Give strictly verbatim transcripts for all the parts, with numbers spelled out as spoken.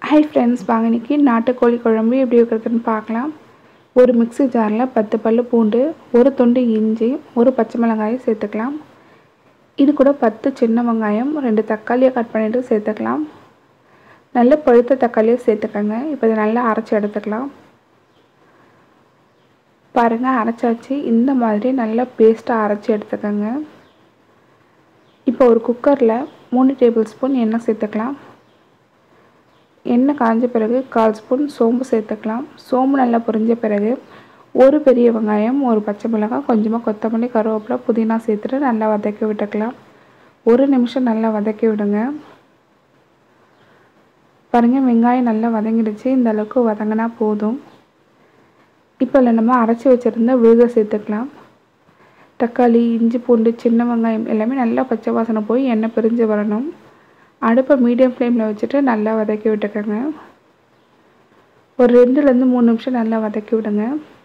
Hi friends, வாங்க இன்னைக்கு நாட்டுக்கோழி குழம்பு எப்படி வைக்கிறதுன்னு பார்க்கலாம். ஒரு மிக்ஸி ஜாரில் பத்து பல்லு பூண்டு, ஒரு துண்டு இஞ்சி, ஒரு பச்சை மிளகாயை சேர்த்துக்கலாம். இது கூட பத்து சின்ன வெங்காயம், ரெண்டு தக்காளியை கட் பண்ணிட்டு சேர்த்துக்கலாம். நல்ல பழுத்த தக்காளியை சேர்த்துக்கங்க. இப்போ இதை நல்லா அரைச்சி எடுத்துக்கலாம். பாருங்கள், அரைச்சாச்சு. இந்த மாதிரி நல்லா பேஸ்ட்டாக அரைச்சி எடுத்துக்கோங்க. இப்போ ஒரு குக்கரில் மூணு டேபிள் ஸ்பூன் எண்ணெய் சேர்த்துக்கலாம். எண்ணெய் காஞ்ச பிறகு கால் ஸ்பூன் சோம்பு சேர்த்துக்கலாம். சோம்பு நல்லா பொரிஞ்ச பிறகு ஒரு பெரிய வெங்காயம், ஒரு பச்சை மிளகாய், கொஞ்சமாக கொத்தமல்லி, கருவேப்பிலை, புதினா சேர்த்துட்டு நல்லா வதக்கி விட்டுக்கலாம். ஒரு நிமிஷம் நல்லா வதக்கி விடுங்க. பாருங்கள், வெங்காயம் நல்லா வதங்கிடுச்சு. இந்த அளவுக்கு வதங்கினா போதும். இப்போ இல்லை நம்ம அரைச்சி வச்சுருந்த விழுதை சேர்த்துக்கலாம். தக்காளி, இஞ்சி, பூண்டு, சின்ன வெங்காயம் எல்லாமே நல்லா பச்சை வாசனை போய் எண்ணெய் பிரிஞ்சு வரணும். அடுப்பை மீடியம் ஃப்ளேமில் வச்சுட்டு நல்லா வதக்கி விட்டுக்கோங்க. ஒரு ரெண்டுலேருந்து மூணு நிமிஷம் நல்லா வதக்கி விடுங்க.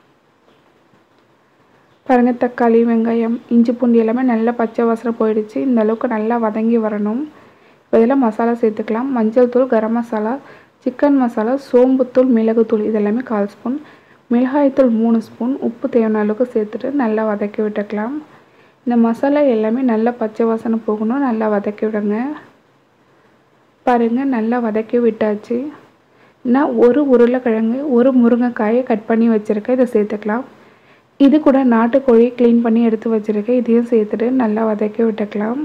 பாருங்கள், தக்காளி, வெங்காயம், இஞ்சி, பூண்டு எல்லாமே நல்லா பச்சை வாசனை போயிடுச்சு. இந்த அளவுக்கு நல்லா வதங்கி வரணும். இப்போ இதில் மசாலா சேர்த்துக்கலாம். மஞ்சள் தூள், கரம் மசாலா, சிக்கன் மசாலா, சோம்புத்தூள், மிளகுத்தூள் இதெல்லாமே கால் ஸ்பூன், மிளகாய்த்தூள் மூணு ஸ்பூன், உப்பு தேவையான அளவுக்கு சேர்த்துட்டு நல்லா வதக்கி விட்டுக்கலாம். இந்த மசாலா எல்லாமே நல்லா பச்சை வாசனை போகணும். நல்லா வதக்கி விடுங்க. பாருங்கள், நல்லா வதக்கி விட்டாச்சு. நான் ஒரு உருளைக்கிழங்கு, ஒரு முருங்கைக்காயை கட் பண்ணி வச்சுருக்கேன். இதை சேர்த்துக்கலாம். இது கூட நாட்டுக்கோழி க்ளீன் பண்ணி எடுத்து வச்சுருக்கேன். இதையும் சேர்த்துட்டு நல்லா வதக்கி விட்டுக்கலாம்.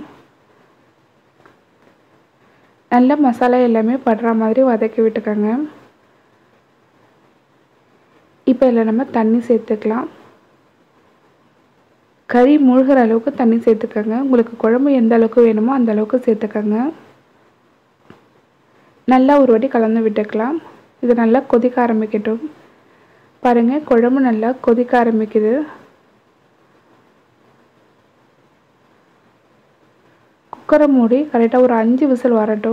நல்ல மசாலா எல்லாமே படுற மாதிரி வதக்கி விட்டுக்கோங்க. இப்போ இதில் நம்ம தண்ணி சேர்த்துக்கலாம். கறி மூழ்கிற அளவுக்கு தண்ணி சேர்த்துக்கோங்க. உங்களுக்கு குழம்பு எந்த அளவுக்கு வேணுமோ அந்த அளவுக்கு சேர்த்துக்கோங்க. நல்லா ஒரு வாட்டி கலந்து விட்டுக்கலாம். இது நல்லா கொதிக்க ஆரம்பிக்கட்டும். பாருங்கள், குழம்பு நல்லா கொதிக்க ஆரம்பிக்குது. குக்கரை மூடி கரெக்டாக ஒரு அஞ்சு விசில் வரட்டும்.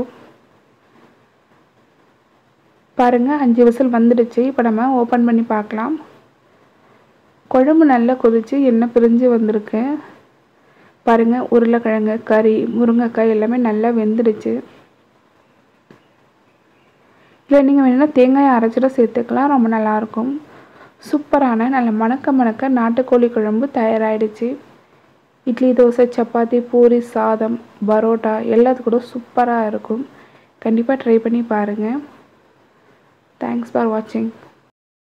பாருங்கள், அஞ்சு விசில் வந்துடுச்சு. இப்போ நம்ம ஓப்பன் பண்ணி பார்க்கலாம். குழம்பு நல்லா கொதித்து எண்ணெய் பிரிஞ்சு வந்திருக்கு. பாருங்கள், உருளைக்கிழங்கு, கறி, முருங்கைக்காய் எல்லாமே நல்லா வெந்துடுச்சு. இல்லை நீங்கள் வேணும்னா தேங்காயை அரைச்சிட சேர்த்துக்கலாம். ரொம்ப நல்லாயிருக்கும். சூப்பரான நல்ல மணக்க மணக்க நாட்டுக்கோழி குழம்பு தயாராகிடுச்சு. இட்லி, தோசை, சப்பாத்தி, பூரி, சாதம், பரோட்டா எல்லாத்துக்கும் கூட சூப்பராக இருக்கும். கண்டிப்பாக ட்ரை பண்ணி பாருங்கள். தேங்க்ஸ் ஃபார் வாட்சிங்.